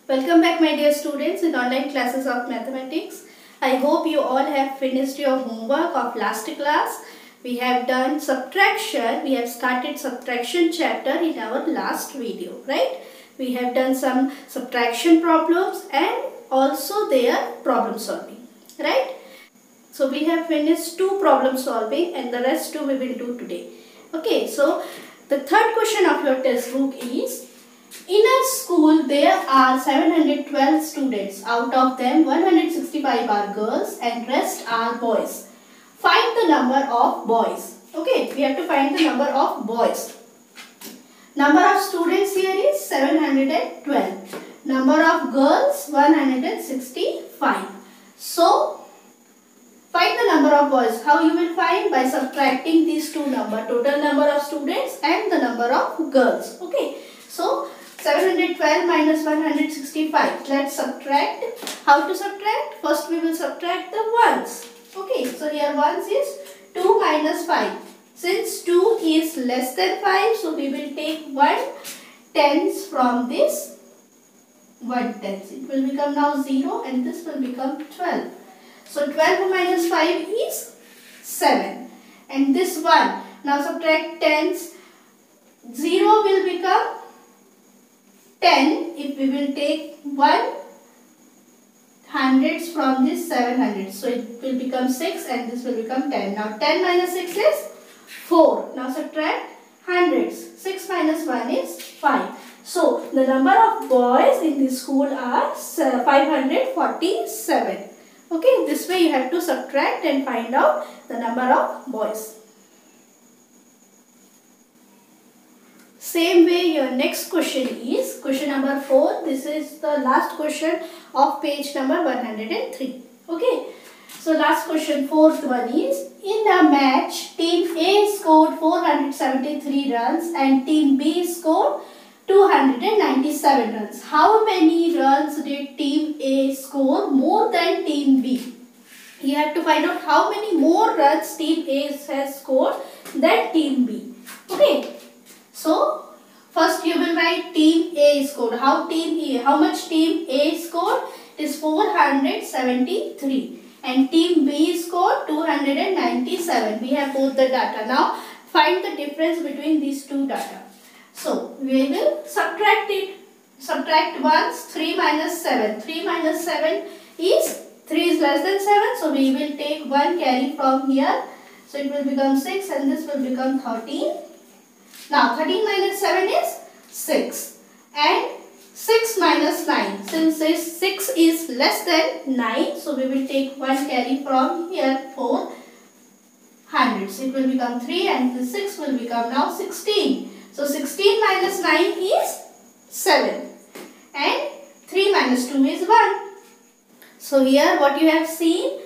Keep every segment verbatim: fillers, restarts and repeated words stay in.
Welcome back my dear students in online classes of mathematics. I hope you all have finished your homework of last class. We have done subtraction. We have started subtraction chapter in our last video, right? We have done some subtraction problems and also their problem solving, right? So we have finished two problem solving and the rest two we will do today. Okay, so the third question of your textbook is, in a school there are seven hundred twelve students. Out of them one hundred sixty-five are girls and rest are boys. Find the number of boys. Okay, we have to find the number of boys. Number of students here is seven hundred twelve. Number of girls one hundred sixty-five. So find the number of boys. How you will find? By subtracting these two numbers, total number of students and the number of girls. Okay, so seven hundred twelve minus one hundred sixty-five. Let's subtract. How to subtract? First we will subtract the ones. Okay, so here ones is two minus five. Since two is less than five, so we will take one tens from this one tens. It will become now zero and this will become twelve. So twelve minus five is seven. And this one, now subtract tens. zero will become ten if we will take one hundreds from this seven hundred. So it will become six and this will become ten. Now ten minus six is four. Now subtract hundreds. six minus one is five. So the number of boys in this school are five hundred forty-seven. Okay, this way you have to subtract and find out the number of boys. Same way your next question is question number four. This is the last question of page number one hundred three. Okay. So last question, fourth one is, in a match team A scored four hundred seventy-three runs and team B scored two hundred ninety-seven runs. How many runs did team A score more than team B? You have to find out how many more runs team A has scored than team B. Okay. So first you will write team A scored. How team A, how much team A scored? It is four hundred seventy-three and team B scored two hundred ninety-seven. We have both the data. Now find the difference between these two data. So we will subtract it. Subtract once. three minus seven. three minus seven is three is less than seven. So we will take one carry from here. So it will become six and this will become thirteen. Now thirteen minus seven is six and six minus nine. Since this six is less than nine, so we will take one carry from here, four hundreds. It will become three and the six will become now sixteen. So sixteen minus nine is seven and three minus two is one. So here what you have seen,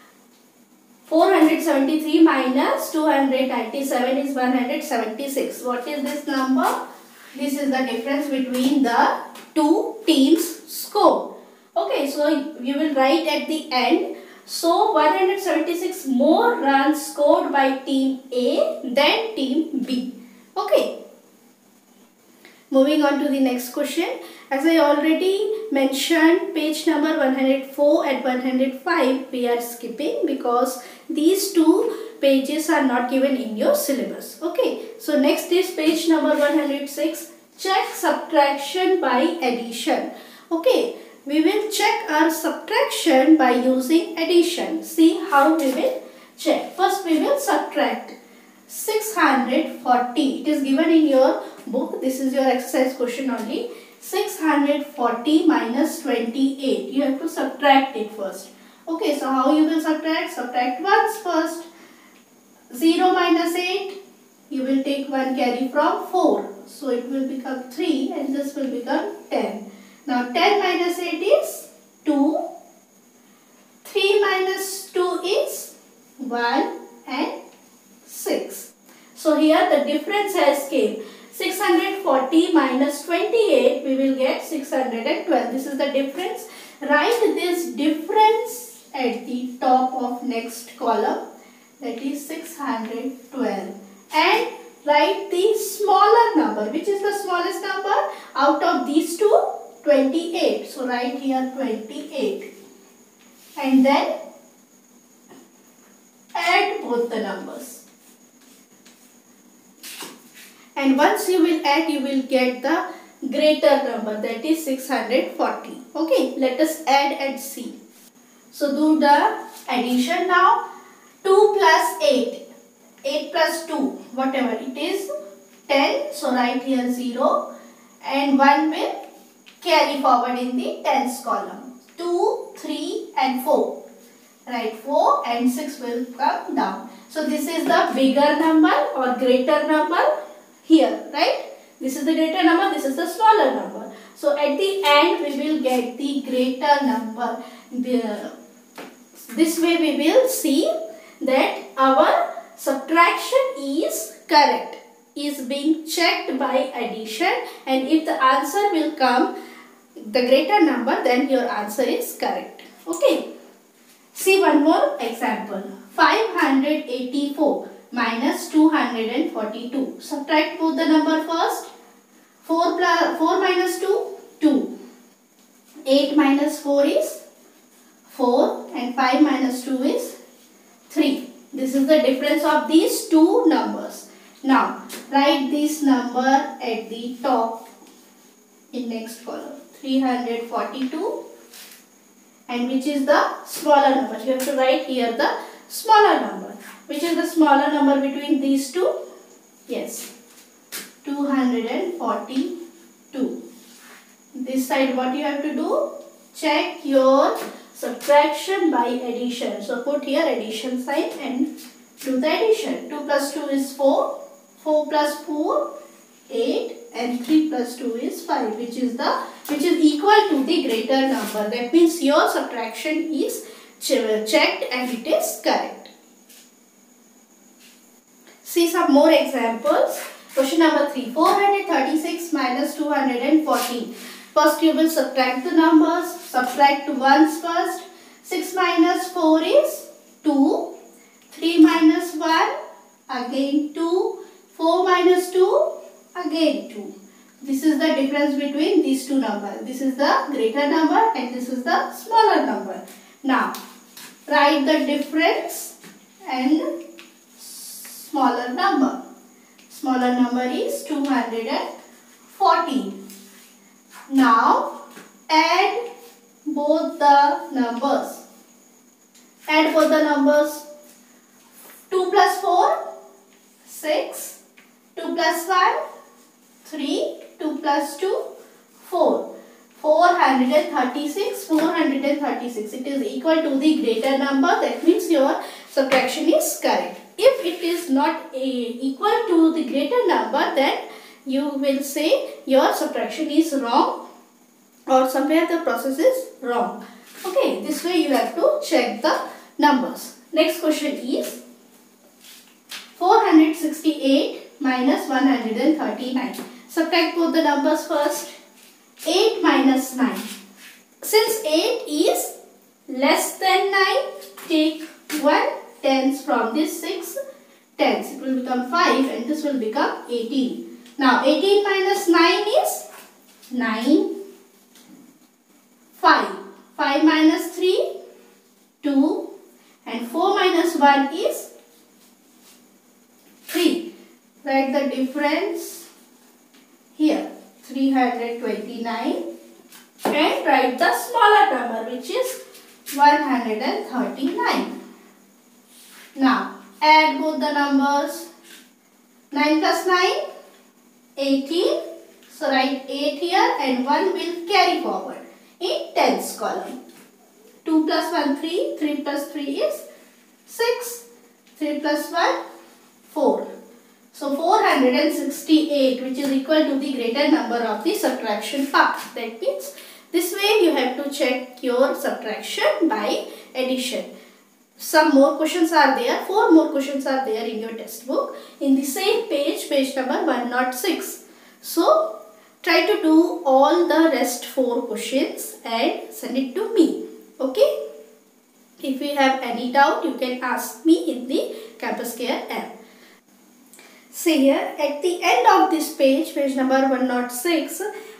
four hundred seventy-three minus two hundred ninety-seven is one hundred seventy-six. What is this number? This is the difference between the two teams' score. Okay, so you will write at the end. So one hundred seventy-six more runs scored by team A than team B. Okay. Moving on to the next question. As I already mentioned, page number one hundred four and one hundred five we are skipping because these two pages are not given in your syllabus. Okay, so next is page number one hundred six. Check subtraction by addition. Okay, we will check our subtraction by using addition. See how we will check. First we will subtract six hundred forty. It is given in your book. This is your exercise question only. six hundred forty minus twenty-eight. You have to subtract it first. Okay, so how you will subtract? Subtract ones first. zero minus eight. You will take one carry from four. So it will become three and this will become ten. Now ten minus eight is two. three minus two is one and six. So here the difference has came. six hundred forty minus twenty-eight, we will get six hundred twelve. This is the difference. Write this difference at the top of next column, that is six hundred twelve, and write the smaller number. Which is the smallest number? Out of these two, twenty-eight. So write here twenty-eight. And then add both the numbers. And once you will add, you will get the greater number, that is six hundred forty. Okay, let us add and see. So do the addition now. two plus eight. eight plus two, whatever it is, ten. So write here zero. And one will carry forward in the tens column. two, three and four. Write four and six will come down. So this is the bigger number or greater number here, right? This is the greater number, this is the smaller number. So at the end we will get the greater number. The, this way we will see that our subtraction is correct, is being checked by addition, and if the answer will come the greater number, then your answer is correct. Okay. See one more example. five hundred eighty-four minus two hundred forty-two. Subtract both the number first. four plus four minus two, two. eight minus four is four and five minus two is three. This is the difference of these two numbers. Now write this number at the top in next column. three hundred forty-two. And which is the smaller number? You have to write here the smaller number. Which is the smaller number between these two? Yes, two hundred forty-two. This side what you have to do? Check your subtraction by addition. So put here addition sign and do the addition. two plus two is four. four plus four, eight. And three plus two is five, which is the which is equal to the greater number. That means your subtraction is checked and it is correct. See some more examples. Question number three. four hundred thirty-six minus two hundred fourteen. First you will subtract the numbers. Subtract ones first. six minus four is two. three minus one, again two. four minus two, again two. This is the difference between these two numbers. This is the greater number and this is the smaller number. Now write the difference and smaller number. Smaller number is two hundred fourteen. Now add both the numbers. Add both the numbers. two plus four, six. two plus one, three. two plus two, four. four hundred thirty-six, four hundred thirty-six. It is equal to the greater number. That means your subtraction is correct. If it is not a, equal to the greater number, then you will say your subtraction is wrong or somewhere the process is wrong. Okay, this way you have to check the numbers. Next question is four hundred sixty-eight minus one hundred thirty-nine. Subtract both the numbers first. eight minus nine. Since eight is less than nine, take one tens from this six tens. It will become five and this will become eighteen. Now eighteen minus nine is nine. five. five minus three, two. And four minus one is three. Write the difference here, three hundred twenty-nine, and write the smaller number which is one hundred thirty-nine. Now add both the numbers. nine plus nine, eighteen. So write eight here and one will carry forward in tens column. two plus one, three. three plus three is six. three plus one, four. So four hundred sixty-eight, which is equal to the greater number of the subtraction part. That means this way you have to check your subtraction by addition. Some more questions are there. Four more questions are there in your textbook in the same page, page number one oh six. So try to do all the rest four questions and send it to me. Okay. If you have any doubt, you can ask me in the Campus Care app. See here, at the end of this page, page number one oh six,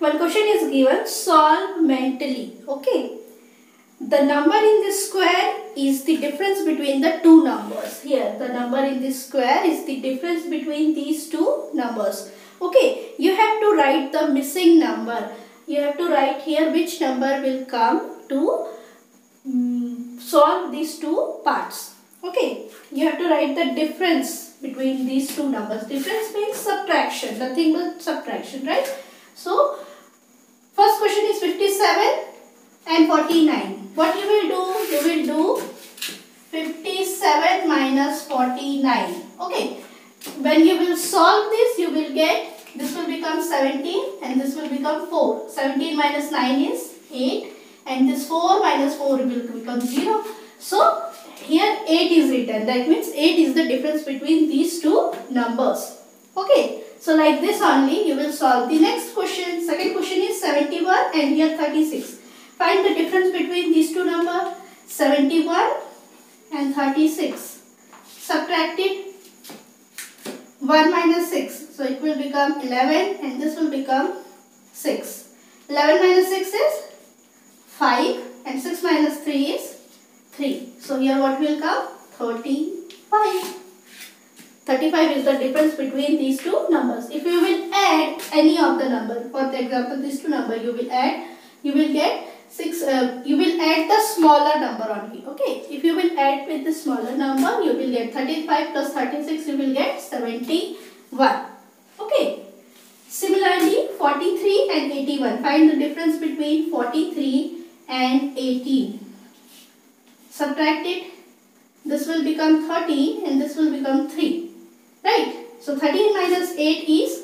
one question is given, solve mentally. Okay. The number in this square is the difference between the two numbers. Here, the number in this square is the difference between these two numbers. Okay, you have to write the missing number. You have to write here which number will come to um, solve these two parts. Okay, you have to write the difference between these two numbers. Difference means subtraction, nothing but subtraction, right? So, first question is fifty-seven and forty-nine. What you will do? You will do fifty-seven minus forty-nine. Okay. When you will solve this, you will get, this will become seventeen and this will become four. seventeen minus nine is eight and this four minus four will become zero. So, here eight is written. That means eight is the difference between these two numbers. Okay. So, like this only you will solve the next question. Second question is seventy-one and here thirty-six. Find the difference between these two numbers, seventy-one and thirty-six. Subtract it, one minus six. So, it will become eleven and this will become six. eleven minus six is five and six minus three is three. So, here what will come? thirty-five. thirty-five is the difference between these two numbers. If you will add any of the number, for example, these two numbers you will add, you will get six. Uh, you will add the smaller number only. Okay. If you will add with the smaller number, you will get thirty-five plus thirty-six. You will get seventy-one. Okay. Similarly, forty-three and eighty-one. Find the difference between forty-three and eighteen. Subtract it. This will become thirteen and this will become three. Right. So, thirteen minus eight is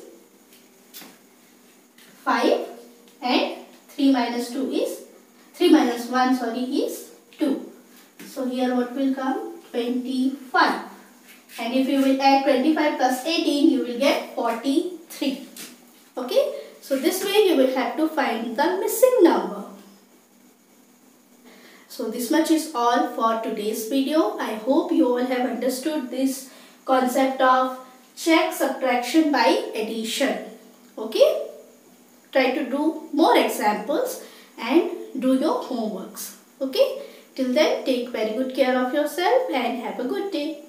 five and three minus two is three minus one sorry is two. So, here what will come? twenty-five. And if you will add twenty-five plus eighteen, you will get forty-three. Okay. So, this way you will have to find the missing number. So, this much is all for today's video. I hope you all have understood this concept of check subtraction by addition. Okay. Try to do more examples and do your homeworks. Okay. Till then, take very good care of yourself and have a good day.